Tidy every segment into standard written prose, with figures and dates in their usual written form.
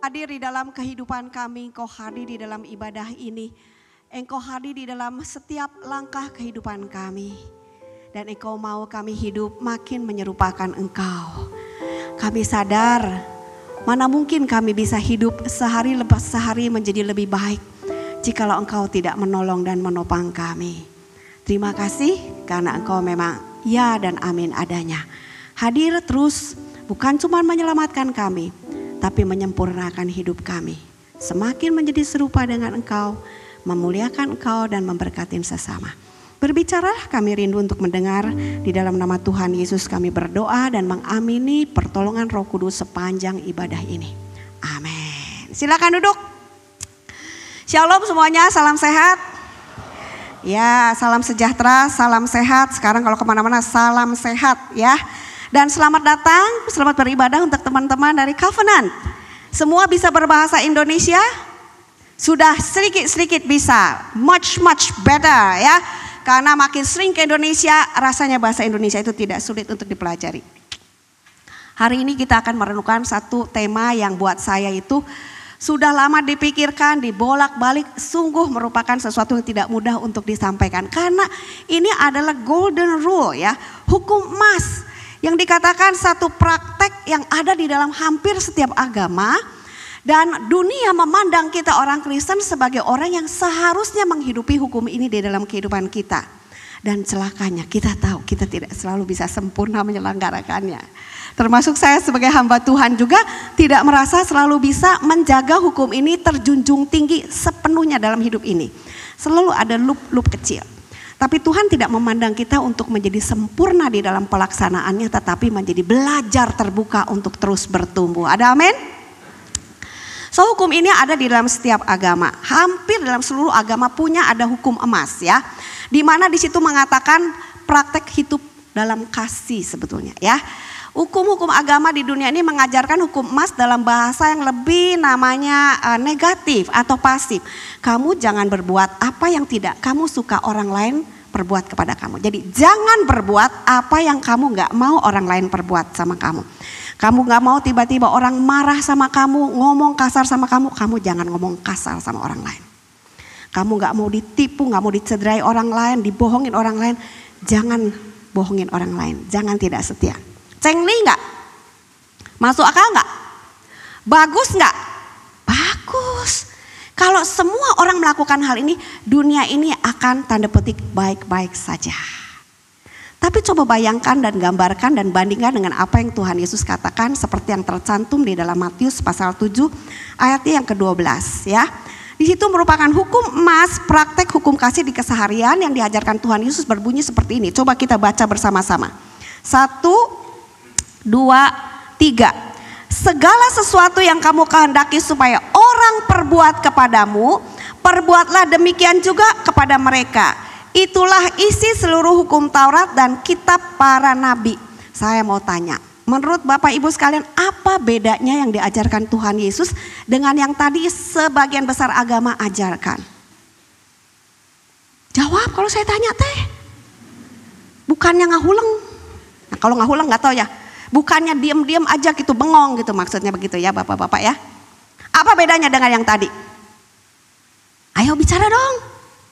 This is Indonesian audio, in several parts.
Hadir di dalam kehidupan kami, Engkau hadir di dalam ibadah ini. Engkau hadir di dalam setiap langkah kehidupan kami. Dan Engkau mau kami hidup makin menyerupakan Engkau. Kami sadar mana mungkin kami bisa hidup sehari lepas sehari menjadi lebih baik jikalau Engkau tidak menolong dan menopang kami. Terima kasih karena Engkau memang ya dan amin adanya. Hadir terus bukan cuma menyelamatkan kami, tapi menyempurnakan hidup kami. Semakin menjadi serupa dengan Engkau, memuliakan Engkau dan memberkati sesama. Berbicaralah, kami rindu untuk mendengar. Di dalam nama Tuhan Yesus kami berdoa dan mengamini pertolongan Roh Kudus sepanjang ibadah ini. Amin. Silakan duduk. Shalom semuanya, salam sehat. Ya, salam sejahtera, salam sehat. Sekarang kalau kemana-mana salam sehat ya. Dan selamat datang, selamat beribadah untuk teman-teman dari Covenant. Semua bisa berbahasa Indonesia? Sudah sedikit-sedikit bisa, much better ya. Karena makin sering ke Indonesia, rasanya bahasa Indonesia itu tidak sulit untuk dipelajari. Hari ini kita akan merenungkan satu tema yang buat saya itu sudah lama dipikirkan, dibolak-balik, sungguh merupakan sesuatu yang tidak mudah untuk disampaikan. Karena ini adalah golden rule ya, hukum emas. Yang dikatakan satu praktek yang ada di dalam hampir setiap agama. Dan dunia memandang kita orang Kristen sebagai orang yang seharusnya menghidupi hukum ini di dalam kehidupan kita. Dan celakanya kita tahu kita tidak selalu bisa sempurna menyelenggarakannya. Termasuk saya sebagai hamba Tuhan juga tidak merasa selalu bisa menjaga hukum ini terjunjung tinggi sepenuhnya dalam hidup ini. Selalu ada loop kecil. Tapi Tuhan tidak memandang kita untuk menjadi sempurna di dalam pelaksanaannya, tetapi menjadi belajar terbuka untuk terus bertumbuh. Ada amin? So hukum ini ada di dalam setiap agama. Hampir dalam seluruh agama punya ada hukum emas ya. Di mana di situ mengatakan praktek hidup dalam kasih sebetulnya ya. Hukum-hukum agama di dunia ini mengajarkan hukum emas dalam bahasa yang lebih namanya negatif atau pasif. Kamu jangan berbuat apa yang tidak kamu suka orang lain perbuat kepada kamu. Jadi jangan berbuat apa yang kamu gak mau orang lain perbuat sama kamu. Kamu gak mau tiba-tiba orang marah sama kamu, ngomong kasar sama kamu, kamu jangan ngomong kasar sama orang lain. Kamu gak mau ditipu, gak mau dicederai orang lain, dibohongin orang lain, jangan bohongin orang lain, jangan tidak setia. Cengli gak? Masuk akal gak? Bagus gak? Bagus. Kalau semua orang melakukan hal ini, dunia ini akan tanda petik baik-baik saja. Tapi coba bayangkan dan gambarkan dan bandingkan dengan apa yang Tuhan Yesus katakan seperti yang tercantum di dalam Matius pasal 7 ayatnya yang ke-12 ya. Di situ merupakan hukum emas, praktek hukum kasih di keseharian yang diajarkan Tuhan Yesus berbunyi seperti ini. Coba kita baca bersama-sama. 1, 2, 3. Segala sesuatu yang kamu kehendaki supaya orang perbuat kepadamu, perbuatlah demikian juga kepada mereka. Itulah isi seluruh hukum Taurat dan kitab para nabi. Saya mau tanya, menurut Bapak Ibu sekalian, apa bedanya yang diajarkan Tuhan Yesus dengan yang tadi sebagian besar agama ajarkan? Jawab kalau saya tanya teh. Bukannya ngahuleng. Nah, kalau ngahuleng gak tahu ya. Bukannya diam-diam aja gitu, bengong gitu, maksudnya begitu ya Bapak-bapak ya. Apa bedanya dengan yang tadi? Ayo bicara dong.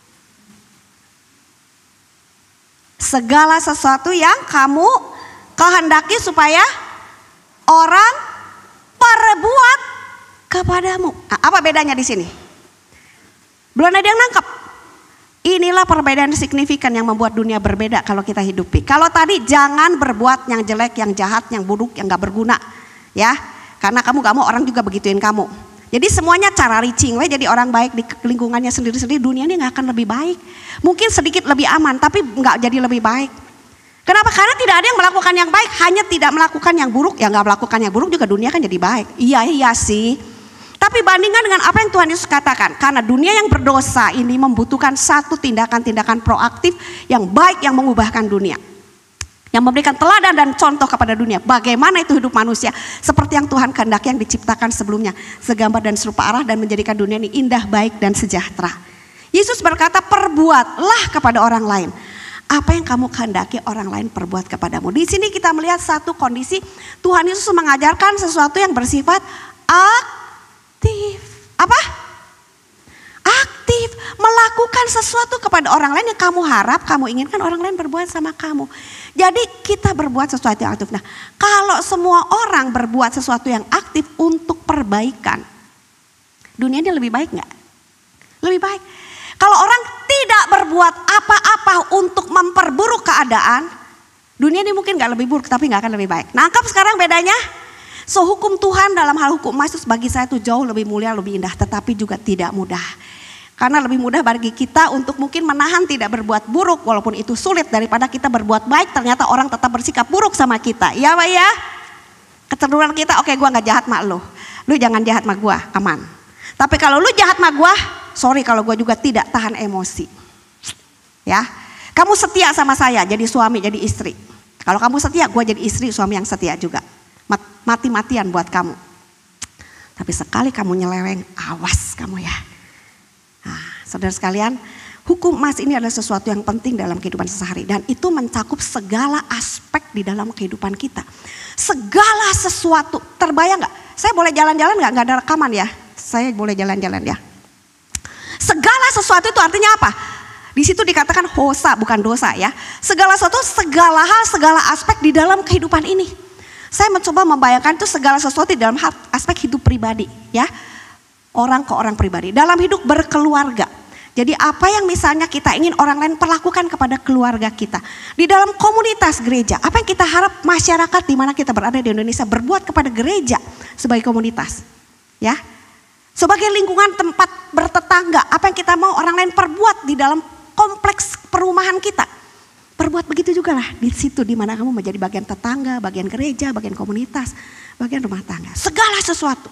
Segala sesuatu yang kamu kehendaki supaya orang perbuat kepadamu. Nah, apa bedanya di sini? Belum ada yang nangkep. Inilah perbedaan signifikan yang membuat dunia berbeda kalau kita hidupi. Kalau tadi jangan berbuat yang jelek, yang jahat, yang buruk, yang gak berguna. Ya, karena kamu gak mau orang juga begituin kamu. Jadi semuanya cara reaching, jadi orang baik di lingkungannya sendiri-sendiri, dunia ini gak akan lebih baik. Mungkin sedikit lebih aman, tapi gak jadi lebih baik. Kenapa? Karena tidak ada yang melakukan yang baik, hanya tidak melakukan yang buruk. Yang gak melakukan yang buruk juga dunia kan jadi baik. Iya sih. Tapi bandingkan dengan apa yang Tuhan Yesus katakan. Karena dunia yang berdosa ini membutuhkan satu tindakan-tindakan proaktif yang baik yang mengubahkan dunia. Yang memberikan teladan dan contoh kepada dunia. Bagaimana itu hidup manusia. Seperti yang Tuhan kehendaki yang diciptakan sebelumnya. Segambar dan serupa Allah dan menjadikan dunia ini indah, baik dan sejahtera. Yesus berkata perbuatlah kepada orang lain. Apa yang kamu kehendaki orang lain perbuat kepadamu. Di sini kita melihat satu kondisi Tuhan Yesus mengajarkan sesuatu yang bersifat Apa? Aktif, melakukan sesuatu kepada orang lain yang kamu harap, kamu inginkan orang lain berbuat sama kamu. Jadi kita berbuat sesuatu yang aktif. Nah, kalau semua orang berbuat sesuatu yang aktif untuk perbaikan, dunia ini lebih baik nggak? Lebih baik. Kalau orang tidak berbuat apa-apa untuk memperburuk keadaan, dunia ini mungkin nggak lebih buruk, tapi nggak akan lebih baik. Nangkap sekarang bedanya? So, hukum Tuhan dalam hal hukum emas itu bagi saya itu jauh lebih mulia, lebih indah, tetapi juga tidak mudah. Karena lebih mudah bagi kita untuk mungkin menahan tidak berbuat buruk, walaupun itu sulit, daripada kita berbuat baik ternyata orang tetap bersikap buruk sama kita. Iya Pak ya? Kecenderungan kita, oke, gue gak jahat sama lu jangan jahat sama gue, aman. Tapi kalau lu jahat sama gue, sorry kalau gue juga tidak tahan emosi. Ya, kamu setia sama saya jadi suami, jadi istri. Kalau kamu setia, gue jadi istri, suami yang setia juga. Mati-matian buat kamu. Tapi sekali kamu nyeleweng, awas kamu ya. Nah, saudara sekalian, hukum emas ini adalah sesuatu yang penting dalam kehidupan sehari. Dan itu mencakup segala aspek di dalam kehidupan kita. Segala sesuatu, terbayang gak? Saya boleh jalan-jalan gak? Gak ada rekaman ya? Saya boleh jalan-jalan ya. Segala sesuatu itu artinya apa? Di situ dikatakan hosa, bukan dosa ya. Segala sesuatu, segala hal, segala aspek di dalam kehidupan ini. Saya mencoba membayangkan itu segala sesuatu di dalam aspek hidup pribadi ya. Orang ke orang pribadi. Dalam hidup berkeluarga. Jadi apa yang misalnya kita ingin orang lain perlakukan kepada keluarga kita. Di dalam komunitas gereja. Apa yang kita harap masyarakat di mana kita berada di Indonesia berbuat kepada gereja sebagai komunitas. Ya. Sebagai lingkungan tempat bertetangga. Apa yang kita mau orang lain perbuat di dalam kompleks perumahan kita. Perbuat begitu juga lah di situ di mana kamu menjadi bagian tetangga, bagian gereja, bagian komunitas, bagian rumah tangga. Segala sesuatu.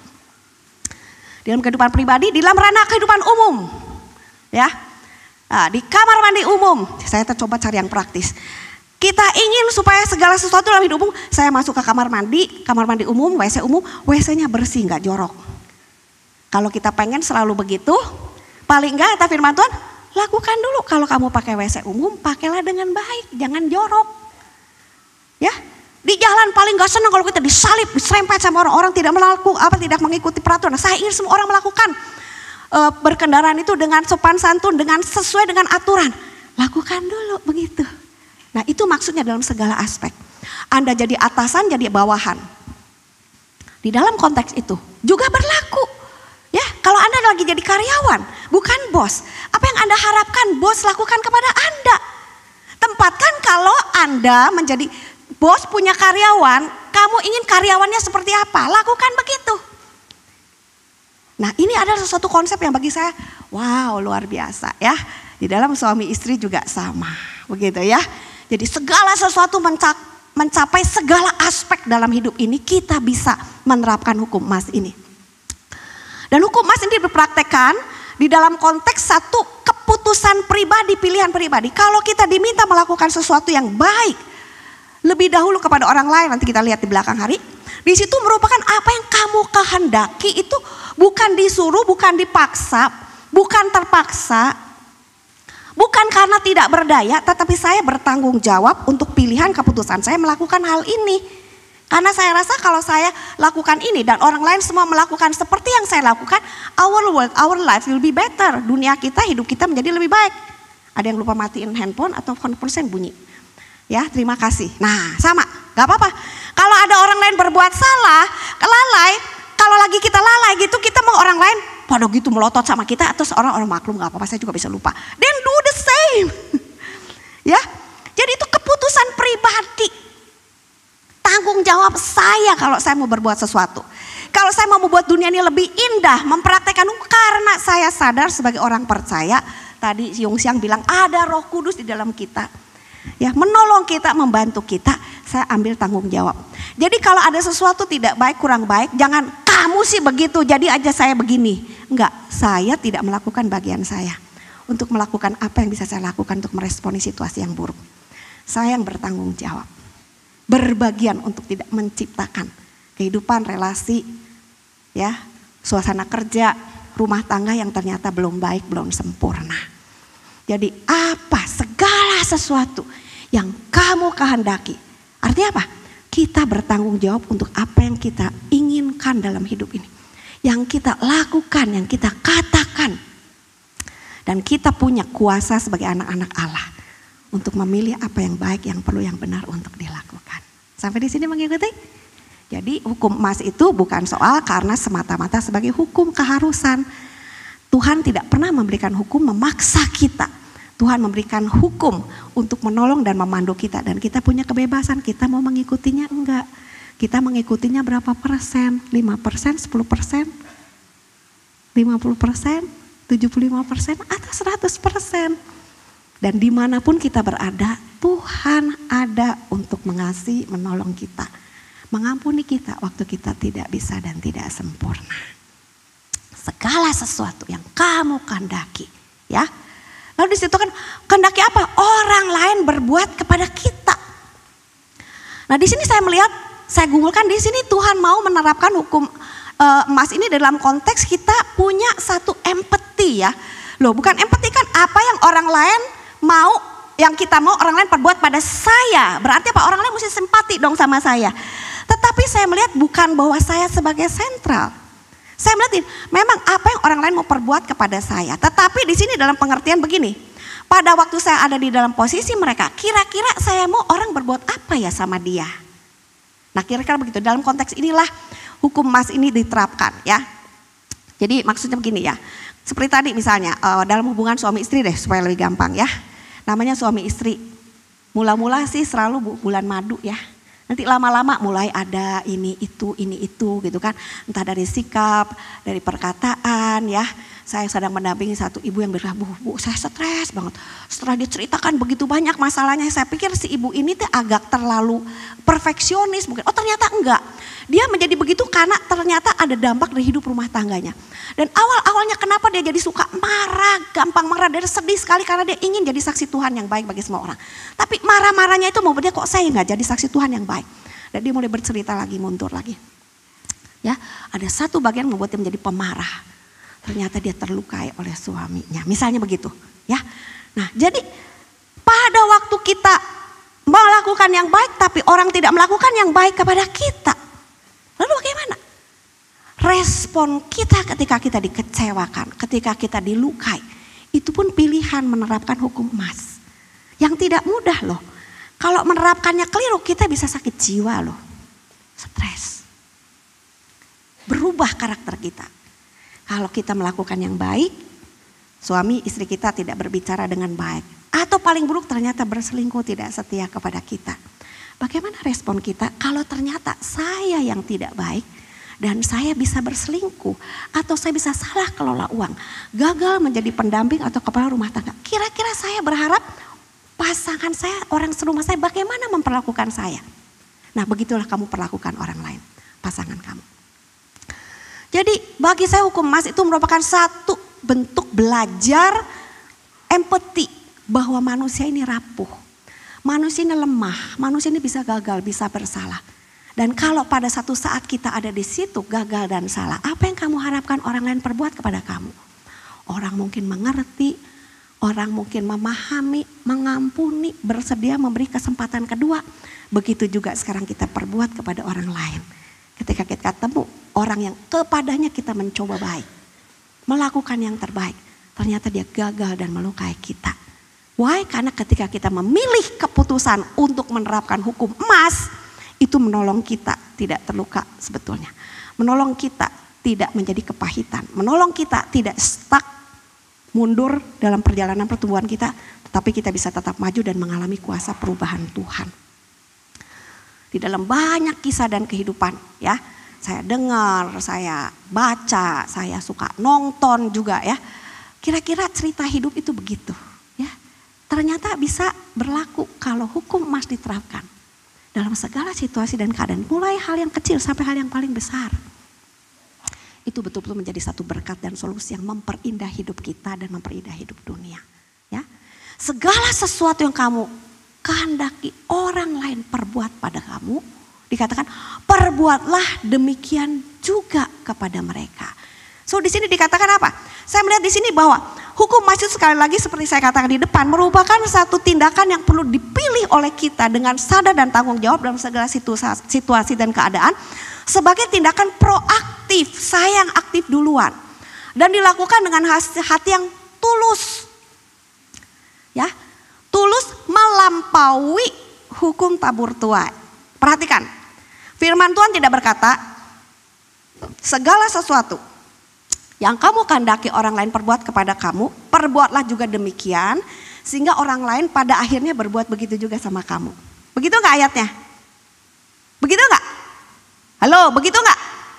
Dalam kehidupan pribadi, di dalam ranah kehidupan umum. Ya. Nah, di kamar mandi umum, saya coba cari yang praktis. Kita ingin supaya segala sesuatu dalam hidup umum, saya masuk ke kamar mandi umum, WC-nya bersih, nggak jorok. Kalau kita pengen selalu begitu, paling enggak kata firman Tuhan, lakukan dulu. Kalau kamu pakai WC umum, pakailah dengan baik, jangan jorok. Ya, di jalan paling gak senang kalau kita disalip, diserempet sama orang-orang tidak tidak mengikuti peraturan. Saya ingin semua orang melakukan berkendaraan itu dengan sopan santun, dengan sesuai dengan aturan. Lakukan dulu begitu. Nah, itu maksudnya dalam segala aspek. Anda jadi atasan, jadi bawahan. Di dalam konteks itu juga berlaku. Ya, kalau Anda lagi jadi karyawan, bukan bos. Apa yang Anda harapkan bos lakukan kepada Anda? Tempatkan kalau Anda menjadi bos punya karyawan, kamu ingin karyawannya seperti apa? Lakukan begitu. Nah, ini adalah sesuatu konsep yang bagi saya, wow, luar biasa ya. Di dalam suami istri juga sama, begitu ya. Jadi segala sesuatu mencapai segala aspek dalam hidup ini, kita bisa menerapkan hukum emas ini. Dan hukum emas ini dipraktekkan di dalam konteks satu keputusan pribadi, pilihan pribadi. Kalau kita diminta melakukan sesuatu yang baik, lebih dahulu kepada orang lain, nanti kita lihat di belakang hari. Di situ merupakan apa yang kamu kehendaki itu bukan disuruh, bukan dipaksa, bukan terpaksa. Bukan karena tidak berdaya, tetapi saya bertanggung jawab untuk pilihan keputusan saya melakukan hal ini. Karena saya rasa kalau saya lakukan ini dan orang lain semua melakukan seperti yang saya lakukan, our world, our life will be better. Dunia kita, hidup kita menjadi lebih baik. Ada yang lupa matiin handphone atau handphone bunyi. Ya, terima kasih. Nah, sama, gak apa-apa. Kalau ada orang lain berbuat salah, lalai, kalau lagi kita lalai gitu, kita mau orang lain pada gitu melotot sama kita, atau orang maklum gak apa-apa, saya juga bisa lupa. Then do the same. Ya, jadi itu keputusan pribadi. Tanggung jawab saya kalau saya mau berbuat sesuatu. Kalau saya mau membuat dunia ini lebih indah, mempraktekkan karena saya sadar sebagai orang percaya. Tadi Yung Siang bilang ada Roh Kudus di dalam kita. Ya, menolong kita, membantu kita. Saya ambil tanggung jawab. Jadi kalau ada sesuatu tidak baik, kurang baik, jangan kamu sih begitu, jadi aja saya begini. Enggak, saya tidak melakukan bagian saya. Untuk melakukan apa yang bisa saya lakukan untuk meresponi situasi yang buruk. Saya yang bertanggung jawab. Berbagian untuk tidak menciptakan kehidupan, relasi, ya, suasana kerja, rumah tangga yang ternyata belum baik, belum sempurna. Jadi apa segala sesuatu yang kamu kehendaki, artinya apa? Kita bertanggung jawab untuk apa yang kita inginkan dalam hidup ini. yang kita lakukan, yang kita katakan. Dan kita punya kuasa sebagai anak-anak Allah untuk memilih apa yang baik, yang perlu, yang benar untuk dilakukan. Sampai di sini mengikuti? Jadi hukum emas itu bukan soal karena semata-mata sebagai hukum keharusan. Tuhan tidak pernah memberikan hukum memaksa kita. Tuhan memberikan hukum untuk menolong dan memandu kita. Dan kita punya kebebasan, kita mau mengikutinya enggak. Kita mengikutinya berapa persen? 5%, 10%, 50%, 75%, atau 100%. Dan dimanapun kita berada, Tuhan ada untuk mengasihi, menolong kita. Mengampuni kita waktu kita tidak bisa dan tidak sempurna. Segala sesuatu yang kamu kehendaki, ya. Lalu di situ kan kehendaki apa? Orang lain berbuat kepada kita. Nah, di sini saya melihat, saya gumulkan di sini Tuhan mau menerapkan hukum emas ini dalam konteks kita punya satu empati, ya. Loh, bukan empati kan apa yang orang lain mau, yang kita mau orang lain perbuat pada saya. Berarti apa? Orang lain mesti simpati dong sama saya. Tetapi saya melihat bukan bahwa saya sebagai sentral. Saya melihat memang apa yang orang lain mau perbuat kepada saya. Tetapi di sini dalam pengertian begini. Pada waktu saya ada di dalam posisi mereka, kira-kira saya mau orang berbuat apa ya sama dia. Nah, kira-kira begitu. Dalam konteks inilah hukum emas ini diterapkan, ya. Jadi maksudnya begini, ya. Seperti tadi misalnya dalam hubungan suami istri deh supaya lebih gampang, ya. Namanya suami istri. Mula-mula sih selalu bulan madu, ya. Nanti lama-lama mulai ada ini itu gitu kan. Entah dari sikap, dari perkataan, ya. Saya sedang mendampingi satu ibu yang bilang, Bu, saya stres banget. Setelah diceritakan begitu banyak masalahnya, saya pikir si ibu ini tuh agak terlalu perfeksionis mungkin. Oh, ternyata enggak. Dia menjadi begitu karena ternyata ada dampak dari hidup rumah tangganya. Dan awal-awalnya kenapa dia jadi suka marah, gampang marah, dia sedih sekali karena dia ingin jadi saksi Tuhan yang baik bagi semua orang. Tapi marah-marahnya itu membuat dia, kok saya nggak jadi saksi Tuhan yang baik. Dan dia mulai bercerita lagi, mundur lagi. Ya, ada satu bagian membuat dia menjadi pemarah. Ternyata dia terlukai oleh suaminya. Misalnya begitu, ya. Nah, jadi pada waktu kita melakukan yang baik tapi orang tidak melakukan yang baik kepada kita. Lalu bagaimana? Respon kita ketika kita dikecewakan, ketika kita dilukai, itu pun pilihan menerapkan hukum emas. Yang tidak mudah loh. Kalau menerapkannya keliru, kita bisa sakit jiwa loh. Stres. Berubah karakter kita. Kalau kita melakukan yang baik, suami istri kita tidak berbicara dengan baik. Atau paling buruk ternyata berselingkuh, tidak setia kepada kita. Bagaimana respon kita kalau ternyata saya yang tidak baik dan saya bisa berselingkuh. Atau saya bisa salah kelola uang, gagal menjadi pendamping atau kepala rumah tangga. Kira-kira saya berharap pasangan saya, orang serumah saya bagaimana memperlakukan saya. Nah, begitulah kamu perlakukan orang lain, pasangan kamu. Jadi bagi saya hukum emas itu merupakan satu bentuk belajar empati bahwa manusia ini rapuh. Manusia ini lemah, manusia ini bisa gagal, bisa bersalah. Dan kalau pada satu saat kita ada di situ gagal dan salah, apa yang kamu harapkan orang lain perbuat kepada kamu? Orang mungkin mengerti, orang mungkin memahami, mengampuni, bersedia memberi kesempatan kedua. Begitu juga sekarang kita perbuat kepada orang lain. Ketika kita ketemu orang yang kepadanya kita mencoba baik, melakukan yang terbaik, ternyata dia gagal dan melukai kita. Why? Karena ketika kita memilih keputusan untuk menerapkan hukum emas, itu menolong kita tidak terluka sebetulnya. Menolong kita tidak menjadi kepahitan, menolong kita tidak stuck, mundur dalam perjalanan pertumbuhan kita, tetapi kita bisa tetap maju dan mengalami kuasa perubahan Tuhan. Di dalam banyak kisah dan kehidupan, ya, saya dengar, saya baca, saya suka nonton juga, ya. Kira-kira cerita hidup itu begitu, ya. Ternyata bisa berlaku kalau hukum emas diterapkan dalam segala situasi dan keadaan, mulai hal yang kecil sampai hal yang paling besar. Itu betul-betul menjadi satu berkat dan solusi yang memperindah hidup kita dan memperindah hidup dunia, ya. Segala sesuatu yang kamu kehendaki orang lain perbuat pada kamu, dikatakan perbuatlah demikian juga kepada mereka. So di sini dikatakan apa? Saya melihat di sini bahwa hukum emas itu sekali lagi seperti saya katakan di depan merupakan satu tindakan yang perlu dipilih oleh kita dengan sadar dan tanggung jawab dalam segala situasi dan keadaan, sebagai tindakan proaktif, saya yang aktif duluan. Dan dilakukan dengan hati yang tulus. Ya, tulus melampaui hukum tabur tuai. Perhatikan, firman Tuhan tidak berkata, segala sesuatu yang kamu kehendaki orang lain perbuat kepada kamu, perbuatlah juga demikian, sehingga orang lain pada akhirnya berbuat begitu juga sama kamu. Begitu enggak ayatnya? Begitu enggak? Halo, begitu enggak?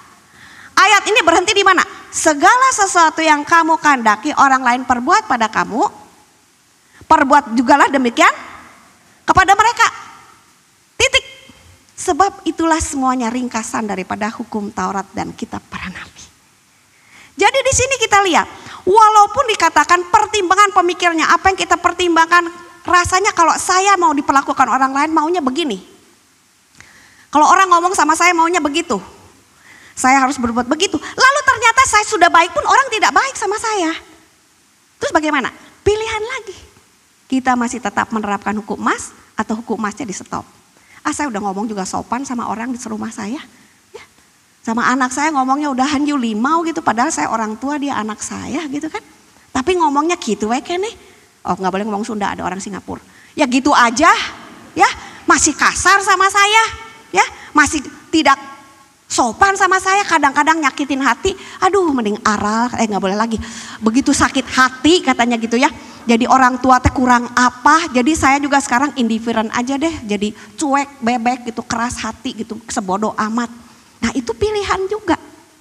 Ayat ini berhenti di mana? Segala sesuatu yang kamu kehendaki orang lain perbuat pada kamu, perbuat jugalah demikian kepada mereka. Titik. Sebab itulah semuanya ringkasan daripada hukum Taurat dan kitab para nabi. Jadi di sini kita lihat, walaupun dikatakan pertimbangan pemikirnya, apa yang kita pertimbangkan, rasanya kalau saya mau diperlakukan orang lain maunya begini. Kalau orang ngomong sama saya maunya begitu. Saya harus berbuat begitu. Lalu ternyata saya sudah baik pun orang tidak baik sama saya. Terus bagaimana? Pilihan lagi. Kita masih tetap menerapkan hukum emas atau hukum emasnya di stop. Saya udah ngomong juga sopan sama orang di serumah saya. Ya. Sama anak saya ngomongnya udahan you limau gitu. Padahal saya orang tua, dia anak saya gitu kan. Tapi ngomongnya gitu nih. Oh gak boleh ngomong Sunda, ada orang Singapura. Ya gitu aja ya. Masih kasar sama saya. Ya masih tidak sopan sama saya. Kadang-kadang nyakitin hati. Aduh mending aral, gak boleh lagi. Begitu sakit hati katanya gitu ya. Jadi orang tua teh kurang apa, jadi saya juga sekarang indifferent aja deh, jadi cuek, bebek gitu, keras hati gitu, sebodoh amat. Nah itu pilihan juga.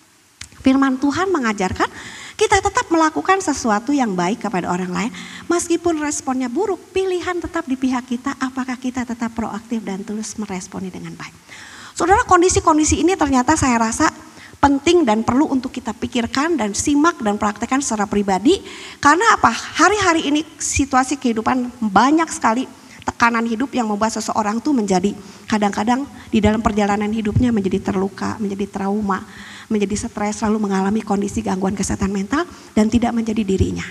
Firman Tuhan mengajarkan kita tetap melakukan sesuatu yang baik kepada orang lain, meskipun responnya buruk, pilihan tetap di pihak kita, apakah kita tetap proaktif dan tulus meresponi dengan baik. Saudara, kondisi-kondisi ini ternyata saya rasa penting dan perlu untuk kita pikirkan dan simak dan praktekkan secara pribadi. Karena apa? Hari-hari ini situasi kehidupan banyak sekali tekanan hidup yang membuat seseorang tuh menjadi kadang-kadang di dalam perjalanan hidupnya menjadi terluka, menjadi trauma, menjadi stres, lalu mengalami kondisi gangguan kesehatan mental dan tidak menjadi dirinya.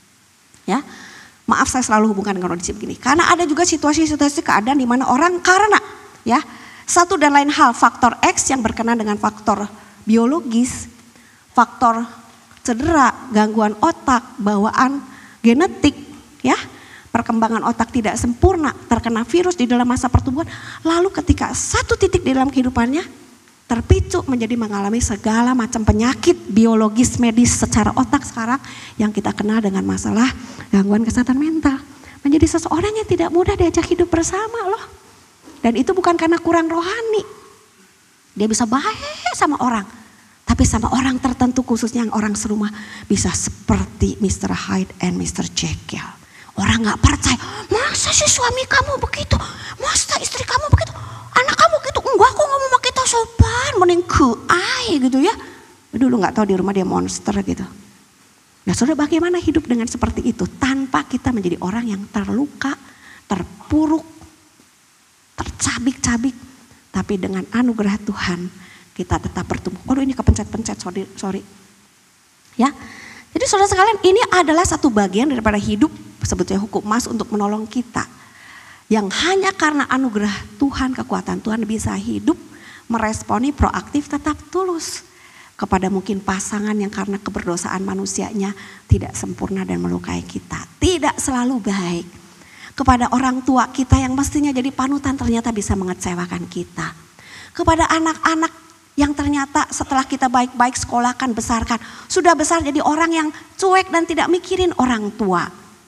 Ya, maaf saya selalu hubungkan dengan kondisi begini. Karena ada juga situasi-situasi keadaan di mana orang karena ya satu dan lain hal faktor X yang berkenaan dengan faktor biologis, faktor cedera, gangguan otak, bawaan genetik, ya, perkembangan otak tidak sempurna, terkena virus di dalam masa pertumbuhan, lalu ketika satu titik di dalam kehidupannya terpicu menjadi mengalami segala macam penyakit biologis medis secara otak sekarang yang kita kenal dengan masalah gangguan kesehatan mental, menjadi seseorang yang tidak mudah diajak hidup bersama loh. Dan itu bukan karena kurang rohani. Dia bisa baik sama orang. Tapi sama orang tertentu khususnya yang orang serumah bisa seperti Mr. Hyde and Mr. Jekyll. Orang gak percaya, masa sih suami kamu begitu? Masa istri kamu begitu? Anak kamu gitu? Enggak, aku ngomong sama kita sopan, mending keai gitu ya. Dulu gak tahu di rumah dia monster gitu. Nah saudara, bagaimana hidup dengan seperti itu tanpa kita menjadi orang yang terluka, terpuruk, tercabik-cabik. Tapi dengan anugerah Tuhan kita tetap bertumbuh. Waduh ini kepencet-pencet, sorry. Ya, jadi saudara sekalian ini adalah satu bagian daripada hidup sebetulnya hukum emas untuk menolong kita. Yang hanya karena anugerah Tuhan, kekuatan Tuhan bisa hidup, meresponi proaktif tetap tulus. Kepada mungkin pasangan yang karena keberdosaan manusianya tidak sempurna dan melukai kita. Tidak selalu baik. Kepada orang tua kita yang mestinya jadi panutan ternyata bisa mengecewakan kita. Kepada anak-anak yang ternyata setelah kita baik-baik sekolahkan, besarkan. Sudah besar jadi orang yang cuek dan tidak mikirin orang tua.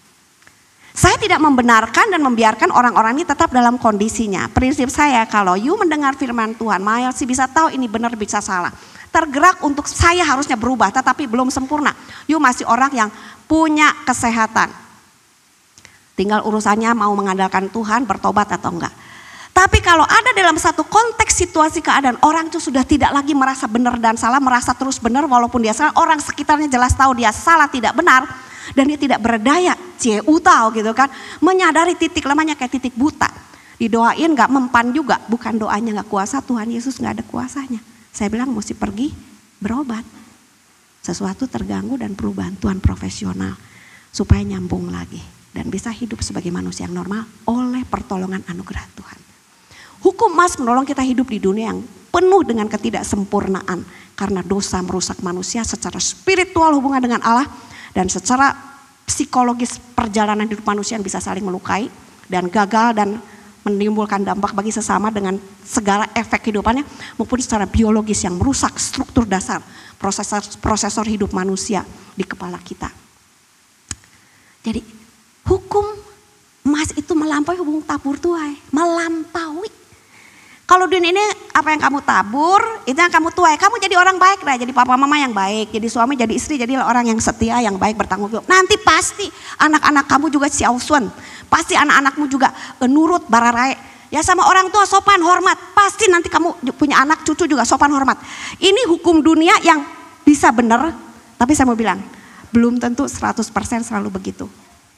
Saya tidak membenarkan dan membiarkan orang-orang ini tetap dalam kondisinya. Prinsip saya kalau you mendengar firman Tuhan, masih bisa tahu ini benar bisa salah. Tergerak untuk saya harusnya berubah tetapi belum sempurna. You masih orang yang punya kesehatan. Tinggal urusannya mau mengandalkan Tuhan, bertobat atau enggak. Tapi kalau ada dalam satu konteks situasi keadaan orang itu sudah tidak lagi merasa benar dan salah, merasa terus benar walaupun dia salah, orang sekitarnya jelas tahu dia salah tidak benar dan dia tidak berdaya, tahu gitu kan, menyadari titik lemahnya kayak titik buta. Didoain enggak mempan juga, bukan doanya enggak kuasa, Tuhan Yesus enggak ada kuasanya. Saya bilang mesti pergi berobat. Sesuatu terganggu dan perlu bantuan profesional supaya nyambung lagi. Dan bisa hidup sebagai manusia yang normal oleh pertolongan anugerah Tuhan. Hukum emas menolong kita hidup di dunia yang penuh dengan ketidaksempurnaan. Karena dosa merusak manusia secara spiritual hubungan dengan Allah. Dan secara psikologis perjalanan hidup manusia bisa saling melukai dan gagal dan menimbulkan dampak bagi sesama dengan segala efek kehidupannya. Maupun secara biologis yang merusak struktur dasar prosesor hidup manusia di kepala kita. Jadi hukum emas itu melampaui hubung tabur tuai. Melampaui. Kalau dunia ini apa yang kamu tabur, itu yang kamu tuai. Kamu jadi orang baik lah, jadi papa mama yang baik, jadi suami, jadi istri, jadi orang yang setia, yang baik, bertanggung jawab. Nanti pasti anak-anak kamu juga siausun. Pasti anak-anakmu juga nurut, bararae. Ya sama orang tua sopan, hormat. Pasti nanti kamu punya anak, cucu juga sopan, hormat. Ini hukum dunia yang bisa benar, tapi saya mau bilang, belum tentu 100% selalu begitu.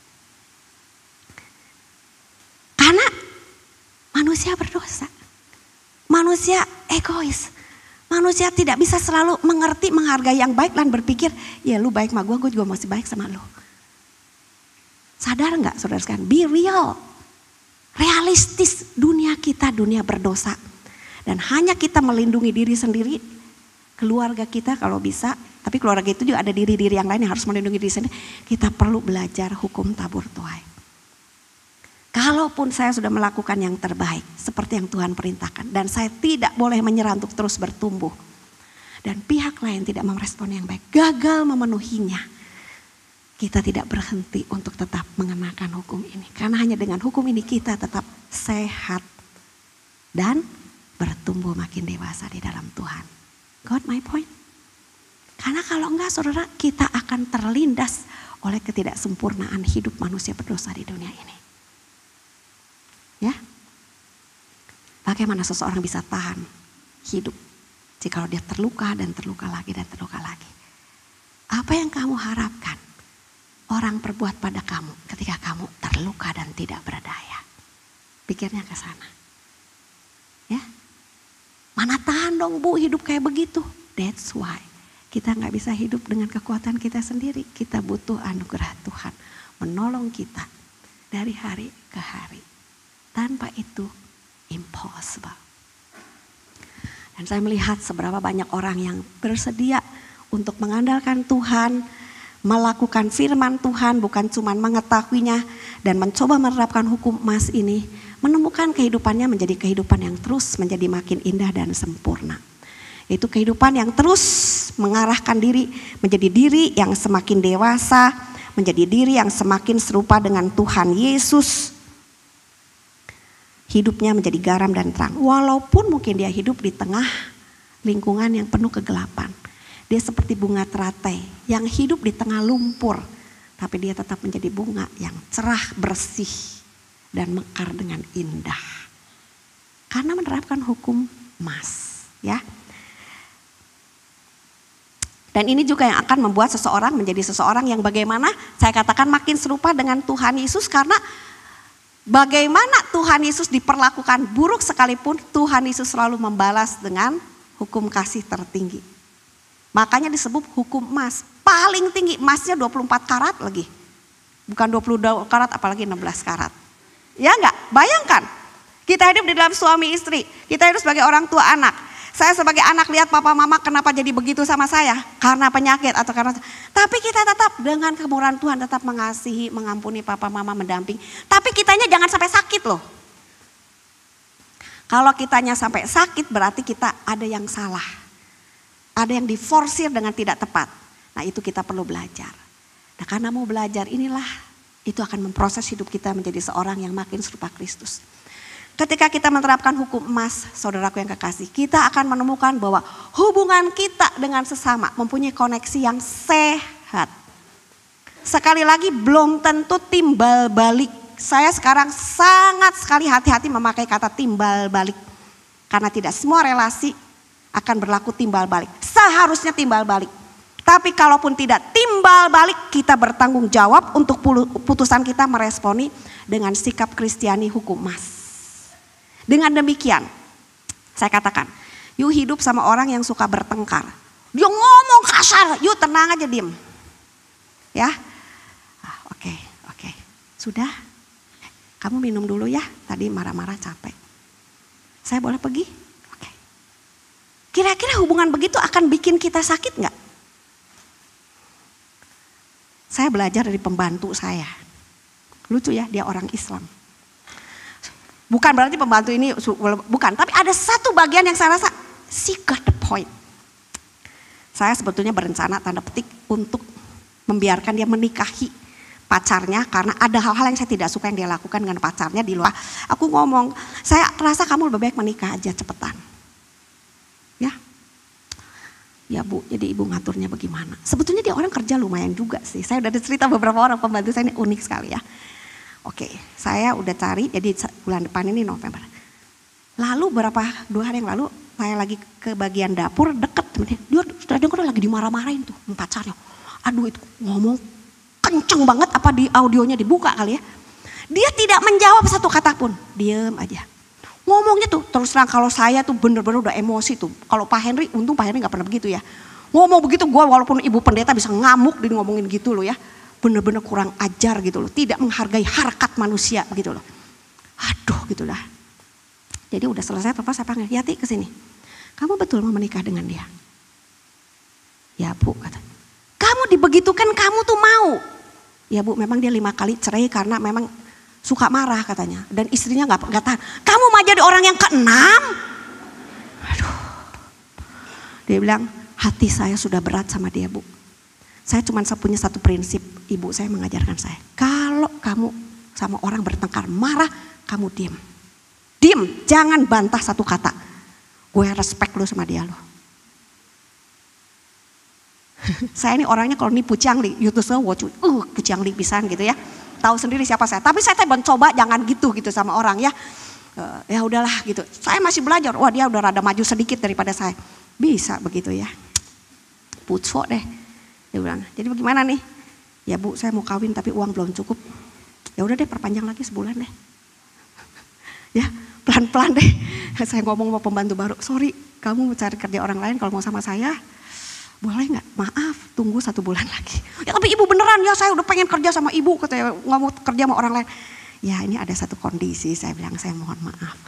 Karena manusia berdosa. Manusia egois. Manusia tidak bisa selalu mengerti, menghargai yang baik dan berpikir, ya lu baik sama gue juga masih baik sama lu. Sadar gak saudara sekalian? Be real. Realistis, dunia kita dunia berdosa. Dan hanya kita melindungi diri sendiri, keluarga kita kalau bisa, tapi keluarga itu juga ada diri-diri yang lain yang harus melindungi diri sendiri. Kita perlu belajar hukum tabur tuai. Kalaupun saya sudah melakukan yang terbaik seperti yang Tuhan perintahkan dan saya tidak boleh menyerah untuk terus bertumbuh dan pihak lain tidak merespon yang baik, gagal memenuhinya, kita tidak berhenti untuk tetap mengenakan hukum ini. Karena hanya dengan hukum ini kita tetap sehat dan bertumbuh makin dewasa di dalam Tuhan. Got my point? Karena kalau enggak saudara, kita akan terlindas oleh ketidaksempurnaan hidup manusia berdosa di dunia ini. Ya, bagaimana seseorang bisa tahan hidup jika dia terluka dan terluka lagi dan terluka lagi? Apa yang kamu harapkan orang perbuat pada kamu ketika kamu terluka dan tidak berdaya? Pikirnya ke sana. Ya, mana tahan dong Bu hidup kayak begitu? That's why kita nggak bisa hidup dengan kekuatan kita sendiri. Kita butuh anugerah Tuhan menolong kita dari hari ke hari. Tanpa itu impossible. Dan saya melihat seberapa banyak orang yang bersedia untuk mengandalkan Tuhan, melakukan firman Tuhan, bukan cuma mengetahuinya dan mencoba menerapkan hukum emas ini, menemukan kehidupannya menjadi kehidupan yang terus menjadi makin indah dan sempurna. Itu kehidupan yang terus mengarahkan diri menjadi diri yang semakin dewasa, menjadi diri yang semakin serupa dengan Tuhan Yesus. Hidupnya menjadi garam dan terang. Walaupun mungkin dia hidup di tengah lingkungan yang penuh kegelapan. Dia seperti bunga teratai yang hidup di tengah lumpur. Tapi dia tetap menjadi bunga yang cerah, bersih dan mekar dengan indah. Karena menerapkan hukum emas. Ya. Dan ini juga yang akan membuat seseorang menjadi seseorang yang bagaimana saya katakan makin serupa dengan Tuhan Yesus. Karena bagaimana Tuhan Yesus diperlakukan buruk sekalipun, Tuhan Yesus selalu membalas dengan hukum kasih tertinggi. Makanya disebut hukum emas. Paling tinggi emasnya 24 karat lagi. Bukan 22 karat apalagi 16 karat. Ya enggak? Bayangkan. Kita hidup di dalam suami istri. Kita hidup sebagai orang tua anak. Saya sebagai anak lihat papa mama kenapa jadi begitu sama saya. Karena penyakit atau karena. Tapi kita tetap dengan kemurahan Tuhan tetap mengasihi, mengampuni papa mama, mendamping. Tapi kitanya jangan sampai sakit loh. Kalau kitanya sampai sakit berarti kita ada yang salah. Ada yang diforsir dengan tidak tepat. Nah itu kita perlu belajar. Nah karena mau belajar inilah itu akan memproses hidup kita menjadi seorang yang makin serupa Kristus. Ketika kita menerapkan hukum emas, saudaraku yang kekasih, kita akan menemukan bahwa hubungan kita dengan sesama mempunyai koneksi yang sehat. Sekali lagi belum tentu timbal balik. Saya sekarang sangat sekali hati-hati memakai kata timbal balik. Karena tidak semua relasi akan berlaku timbal balik. Seharusnya timbal balik. Tapi kalaupun tidak timbal balik, kita bertanggung jawab untuk putusan kita meresponi dengan sikap Kristiani hukum emas. Dengan demikian, saya katakan, you hidup sama orang yang suka bertengkar. Dia ngomong kasar, you tenang aja diem. Ya, oke. Sudah, kamu minum dulu ya, tadi marah-marah capek. Saya boleh pergi? Oke. Kira-kira hubungan begitu akan bikin kita sakit nggak? Saya belajar dari pembantu saya. Lucu ya, dia orang Islam. Bukan berarti pembantu ini, bukan. Tapi ada satu bagian yang saya rasa, she got the point. Saya sebetulnya berencana tanda petik untuk membiarkan dia menikahi pacarnya. Karena ada hal-hal yang saya tidak suka yang dia lakukan dengan pacarnya di luar. Aku ngomong, saya rasa kamu lebih baik menikah aja cepetan. Ya Bu, jadi ibu ngaturnya bagaimana? Sebetulnya dia orang kerja lumayan juga sih. Saya udah cerita beberapa orang pembantu saya ini unik sekali ya. Oke, saya udah cari, jadi bulan depan ini November. Lalu 2 hari yang lalu saya lagi ke bagian dapur deket sama dia. Dia sudah dengar lagi dimarah-marahin tuh pacarnya. Aduh itu ngomong kenceng banget, apa di audionya dibuka kali ya. Dia tidak menjawab satu kata pun, diem aja. Ngomongnya tuh terus terang kalau saya tuh bener-bener udah emosi tuh. Kalau Pak Henry, untung Pak Henry gak pernah begitu ya. Ngomong begitu gue walaupun ibu pendeta bisa ngamuk dia ngomongin gitu loh ya. Bener-bener kurang ajar gitu loh. Tidak menghargai harkat manusia begitu loh. Aduh gitu lah. Jadi udah selesai telepon saya panggil, Yati kesini. Kamu betul mau menikah dengan dia? Ya Bu kata. Kamu dibegitukan kamu tuh mau? Ya Bu memang dia 5 kali cerai karena memang suka marah katanya. Dan istrinya gak tahan. Kamu mau jadi orang yang ke-6? Aduh. Dia bilang, hati saya sudah berat sama dia Bu. Saya cuma punya satu prinsip. Ibu saya mengajarkan saya. Kalau kamu sama orang bertengkar marah, kamu diem. Diem, jangan bantah satu kata. Gue respect lu sama dia lo. Saya ini orangnya kalau nipu Ciangli, YouTube saya Ciangli pisan gitu ya. Tahu sendiri siapa saya. Tapi saya mencoba jangan gitu sama orang ya. Ya udahlah gitu. Saya masih belajar. Wah dia udah rada maju sedikit daripada saya. Bisa begitu ya. Pucuk deh. Dia bilang, jadi bagaimana nih? Ya Bu saya mau kawin tapi uang belum cukup. Ya udah deh perpanjang lagi sebulan deh. Ya pelan-pelan deh. Saya ngomong sama pembantu baru. Sorry kamu mau cari kerja orang lain kalau mau sama saya. Boleh gak? Maaf, tunggu 1 bulan lagi. Ya tapi ibu beneran ya saya udah pengen kerja sama ibu. Katanya gak mau kerja sama orang lain. Ya ini ada satu kondisi, saya bilang saya mohon maaf.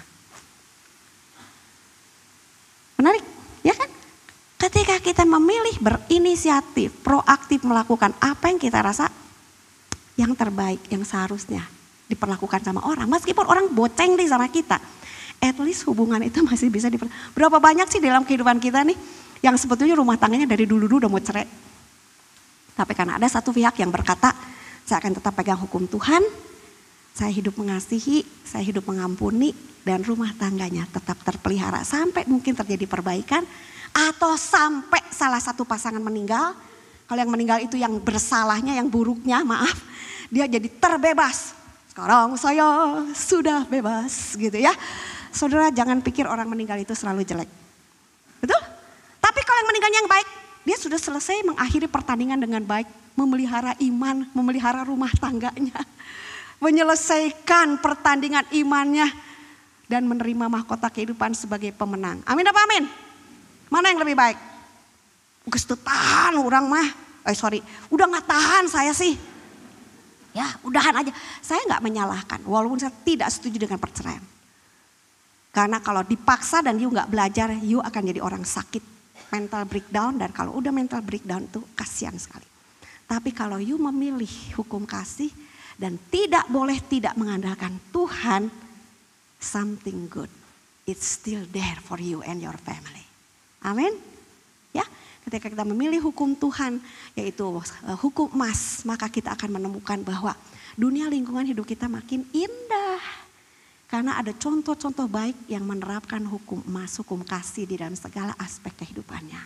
Menarik, ya kan? Ketika kita memilih berinisiatif, proaktif melakukan apa yang kita rasa yang terbaik, yang seharusnya diperlakukan sama orang. Meskipun orang boceng nih sama kita. At least hubungan itu masih bisa Berapa banyak sih dalam kehidupan kita nih yang sebetulnya rumah tangganya dari dulu-dulu udah mau cerai. Tapi karena ada satu pihak yang berkata, saya akan tetap pegang hukum Tuhan, saya hidup mengasihi, saya hidup mengampuni, dan rumah tangganya tetap terpelihara sampai mungkin terjadi perbaikan, atau sampai salah satu pasangan meninggal. Kalau yang meninggal itu yang bersalahnya, yang buruknya, maaf, dia jadi terbebas. Sekarang saya sudah bebas gitu ya. Saudara jangan pikir orang meninggal itu selalu jelek. Betul? Tapi kalau yang meninggalnya yang baik, dia sudah selesai mengakhiri pertandingan dengan baik. Memelihara iman, memelihara rumah tangganya. Menyelesaikan pertandingan imannya. Dan menerima mahkota kehidupan sebagai pemenang. Amin apa amin? Mana yang lebih baik? Geus teu tahan orang mah. Udah gak tahan saya sih. Ya udahan aja. Saya gak menyalahkan, walaupun saya tidak setuju dengan perceraian. Karena kalau dipaksa dan you gak belajar, you akan jadi orang sakit. Mental breakdown, dan kalau udah mental breakdown tuh kasihan sekali. Tapi kalau you memilih hukum kasih dan tidak boleh tidak mengandalkan Tuhan, something good, it's still there for you and your family. Amin. Ya, ketika kita memilih hukum Tuhan, yaitu hukum emas, maka kita akan menemukan bahwa dunia lingkungan hidup kita makin indah. Karena ada contoh-contoh baik yang menerapkan hukum emas, hukum kasih di dalam segala aspek kehidupannya.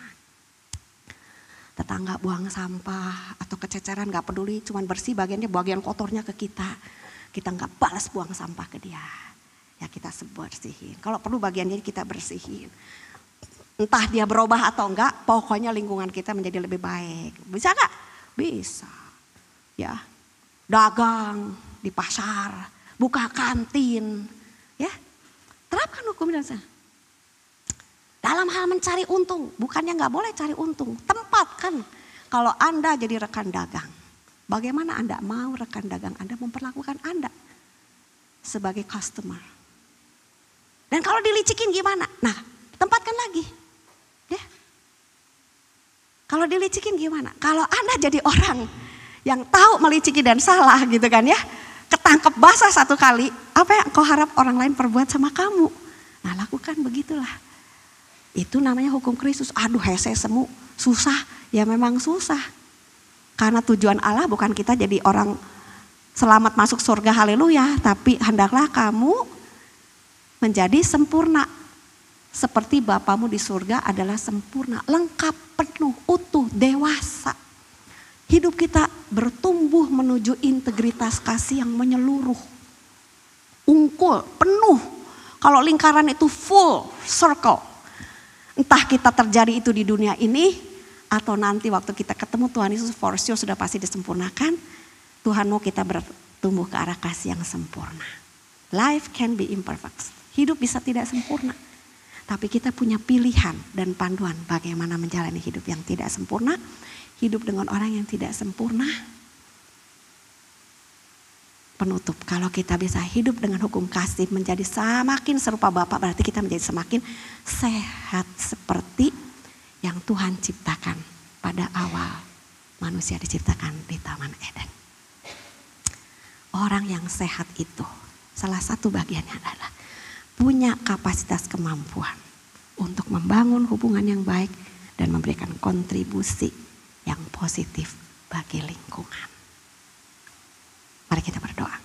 Tetangga buang sampah atau kececeran gak peduli, cuman bersih bagian kotornya ke kita. Kita gak balas buang sampah ke dia. Ya kita bersihin. Kalau perlu bagiannya kita bersihin. Entah dia berubah atau enggak, pokoknya lingkungan kita menjadi lebih baik. Bisa gak? Bisa. Ya, dagang di pasar, buka kantin, ya terapkan hukum dan dalam hal mencari untung, bukannya nggak boleh cari untung, tempatkan. Kalau Anda jadi rekan dagang, bagaimana Anda mau rekan dagang Anda memperlakukan Anda sebagai customer? Dan kalau dilicikin gimana? Nah, tempatkan lagi. Ya. Kalau dilicikin gimana? Kalau Anda jadi orang yang tahu meliciki dan salah gitu kan ya. Ketangkep basah satu kali, apa yang kau harap orang lain perbuat sama kamu? Nah lakukan begitulah. Itu namanya hukum Kristus. Aduh hese semu, susah. Ya memang susah. Karena tujuan Allah bukan kita jadi orang selamat masuk surga, haleluya. Tapi hendaklah kamu menjadi sempurna. Seperti Bapamu di surga adalah sempurna, lengkap, penuh, utuh, dewasa. Hidup kita bertumbuh menuju integritas kasih yang menyeluruh. Ungkul, penuh. Kalau lingkaran itu full circle. Entah kita terjadi itu di dunia ini atau nanti waktu kita ketemu Tuhan Yesus, for sure sudah pasti disempurnakan. Tuhan mau kita bertumbuh ke arah kasih yang sempurna. Life can be imperfect. Hidup bisa tidak sempurna. Tapi kita punya pilihan dan panduan bagaimana menjalani hidup yang tidak sempurna. Hidup dengan orang yang tidak sempurna. Penutup, kalau kita bisa hidup dengan hukum kasih menjadi semakin serupa Bapa, berarti kita menjadi semakin sehat seperti yang Tuhan ciptakan pada awal manusia diciptakan di Taman Eden. Orang yang sehat itu salah satu bagiannya adalah punya kapasitas kemampuan untuk membangun hubungan yang baik dan memberikan kontribusi yang positif bagi lingkungan. Mari kita berdoa.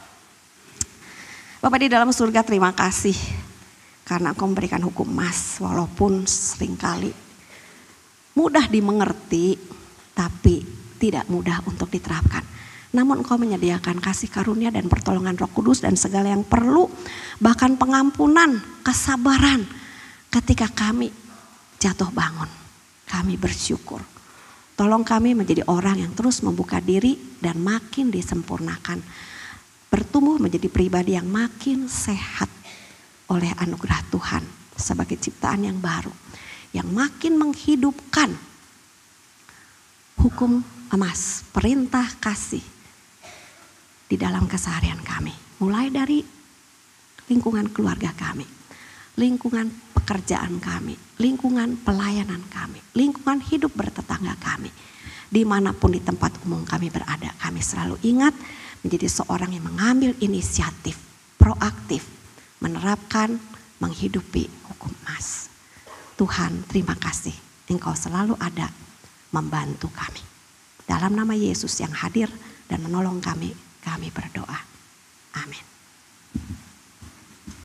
Bapa di dalam surga, terima kasih karena Engkau memberikan hukum emas walaupun seringkali mudah dimengerti tapi tidak mudah untuk diterapkan. Namun Engkau menyediakan kasih karunia dan pertolongan Roh Kudus dan segala yang perlu, bahkan pengampunan, kesabaran ketika kami jatuh bangun. Kami bersyukur. Tolong kami menjadi orang yang terus membuka diri dan makin disempurnakan. Bertumbuh menjadi pribadi yang makin sehat oleh anugerah Tuhan sebagai ciptaan yang baru. Yang makin menghidupkan hukum emas, perintah kasih di dalam keseharian kami. Mulai dari lingkungan keluarga kami, lingkungan pekerjaan kami, lingkungan pelayanan kami, lingkungan hidup bertetangga kami. Dimanapun di tempat umum kami berada, kami selalu ingat menjadi seorang yang mengambil inisiatif, proaktif, menerapkan, menghidupi hukum emas. Tuhan, terima kasih Engkau selalu ada membantu kami. Dalam nama Yesus yang hadir dan menolong kami, kami berdoa. Amin.